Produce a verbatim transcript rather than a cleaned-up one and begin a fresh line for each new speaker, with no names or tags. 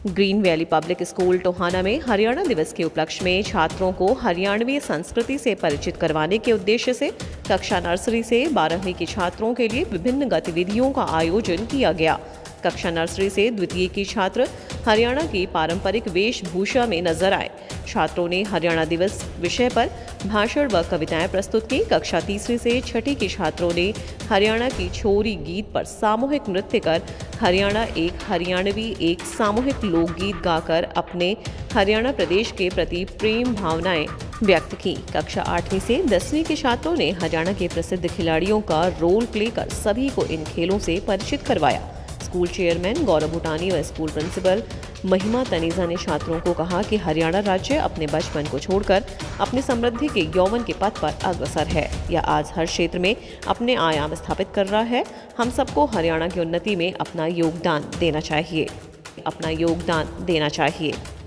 Green valley public school Tohana में हरियाणा दिवस के उपलक्ष्य में छात्रों को हरियाणवी संस्कृति से परिचित करवाने के उद्देश्य से कक्षा नर्सरी से बारहवीं के छात्रों के लिए विभिन्न गतिविधियों का आयोजन किया गया। कक्षा नर्सरी से द्वितीय के छात्र हरियाणा की पारंपरिक वेशभूषा में नजर आए। छात्रों ने हरियाणा दिवस विषय पर भाषण व कविताएं प्रस्तुत की। कक्षा तीसरी से छठी के छात्रों ने हरियाणा की छोरी गीत पर सामूहिक नृत्य कर हरियाणा एक हरियाणवी एक सामूहिक लोकगीत गाकर अपने हरियाणा प्रदेश के प्रति प्रेम भावनाएं व्यक्त की। कक्षा आठवीं से दसवीं के छात्रों ने हरियाणा के प्रसिद्ध खिलाड़ियों का रोल प्ले कर सभी को इन खेलों से परिचित करवाया। स्कूल चेयरमैन गौरव भूटानी व स्कूल प्रिंसिपल महिमा तनीजा ने छात्रों को कहा कि हरियाणा राज्य अपने बचपन को छोड़कर अपनी समृद्धि के यौवन के पथ पर अग्रसर है। यह आज हर क्षेत्र में अपने आयाम स्थापित कर रहा है। हम सबको हरियाणा की उन्नति में अपना योगदान देना चाहिए अपना योगदान देना चाहिए